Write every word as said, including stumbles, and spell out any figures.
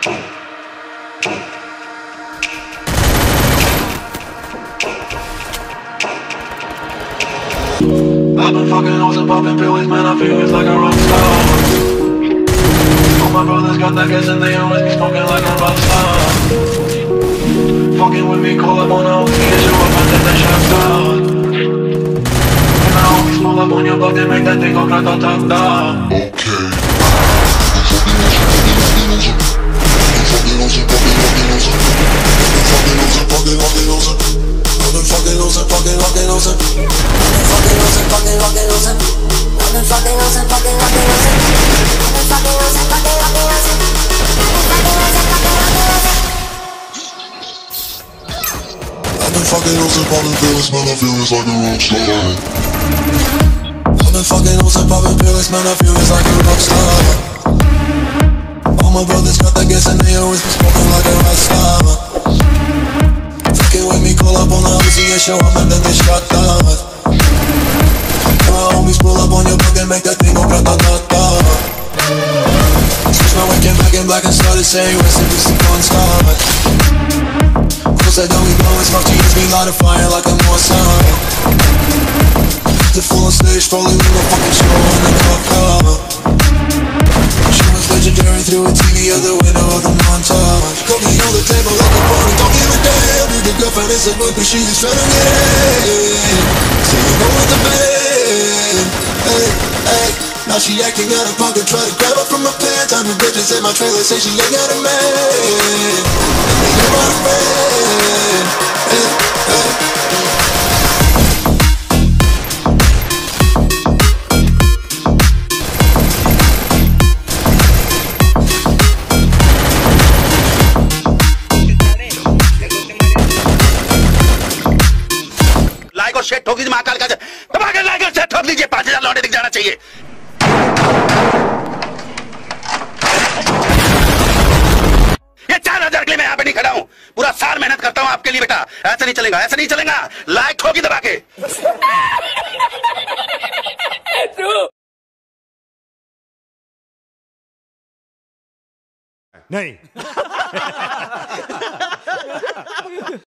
I've been fucking hoes and popping pills, man, I feel it's like a rock star. All my brothers got that gas and they always be smoking like a rock star. Fucking with me, call up on a Ommi and show up and then they shot start. And I always pull up on your block and make that thing go grata-ta-ta. Okay. Fucking losing, fucking fucking losing. Fucking losing, fucking fucking losing. I've been fucking losing, fucking fucking losing. I've been fucking losing, fucking fucking losing. I've been fucking losing, popping pills, man, I feel it's like a rock star. I've been fucking losing, popping pills, man, I feel it's like a rock star. All my brothers got that gas and they always be smoking like a rock star. With me, call up on the Ommi and show up and then they shot down. My homies pull up on your block and make that thing go grata-ta-ta. Switch my way, came back in black and started saying rest in peace to Pawn Star. Close that door, we blowing smoke, G S, we light a fire like a North Star. The full on stage, probably leave a fucking show on the top cover. She was legendary through a T V out the window of the montage. Cooking on the table like a party, don't give a damn. The girlfriend is a book, but she is trying to get in. So you know what the bed. Hey, hey. Now she acting out of pocket, try to grab her from my pants. I'm the bitches in my trailer, say she ain't got a man. And they ain't my friend. Hey, hey. शेट ठोक दीजिए महाकाल का दबाकर like shit ठोक दीजिए पांच हजार लौटे दिख जाना चाहिए। ये चार हजार के लिए मैं यहाँ पे नहीं खड़ा हूँ, पूरा साल मेहनत करता हूँ आपके लिए बेटा। ऐसा नहीं चलेगा, ऐसा नहीं चलेगा, लाइक ठोकी दबा के। नहीं